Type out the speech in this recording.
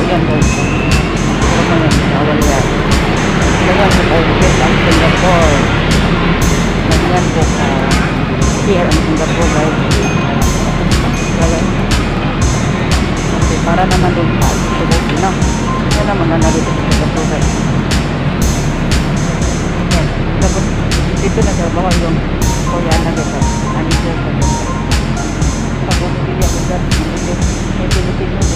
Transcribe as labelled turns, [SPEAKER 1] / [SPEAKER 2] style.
[SPEAKER 1] Yan guys. Pero ngayon, bawal yan. Ganyan po Phuket ang Singapore. Ganyan po here ang Singapore guys. Kaya, kasi para naman din sa Pilipino. Yan ang mga narito sa Singapore guys. Tapos, dito nagbawa yung Koreana guys. Manager sa guys. Tapos, hindi ako dyan. May Pilipino